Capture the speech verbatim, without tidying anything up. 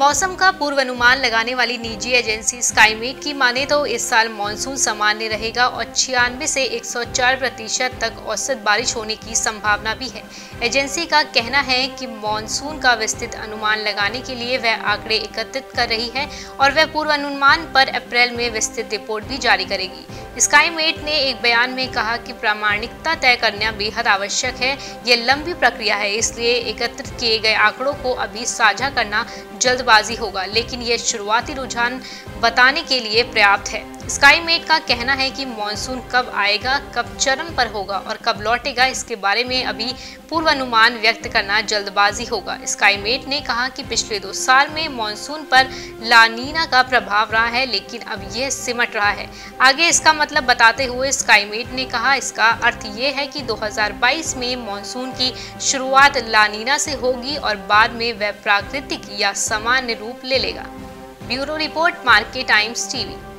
मौसम का पूर्वानुमान लगाने वाली निजी एजेंसी स्काईमेट की माने तो इस साल मानसून सामान्य रहेगा और छियानवे से एक सौ चार प्रतिशत तक औसत बारिश होने की संभावना भी है। एजेंसी का कहना है कि मानसून का विस्तृत अनुमान लगाने के लिए वह आंकड़े एकत्रित कर रही है और वह पूर्वानुमान पर अप्रैल में विस्तृत रिपोर्ट भी जारी करेगी। स्काईमेट ने एक बयान में कहा कि प्रामाणिकता तय करना बेहद आवश्यक है। यह लंबी प्रक्रिया है, इसलिए एकत्रित किए गए आंकड़ों को अभी साझा करना जल्दबाजी होगा, लेकिन यह शुरुआती रुझान बताने के लिए पर्याप्त है। स्काईमेट का कहना है कि मानसून कब आएगा, कब चरम पर होगा और कब लौटेगा, इसके बारे में अभी पूर्वानुमान व्यक्त करना जल्दबाजी होगा। स्काईमेट ने कहा कि पिछले दो साल में मानसून पर ला नीना का प्रभाव रहा है, लेकिन अब यह सिमट रहा है। आगे इसका मतलब बताते हुए स्काईमेट ने कहा, इसका अर्थ ये है कि दो हज़ार बाईस में मानसून की शुरुआत ला नीना से होगी और बाद में वह प्राकृतिक या सामान्य रूप ले लेगा। Bureau report, Market Times TV.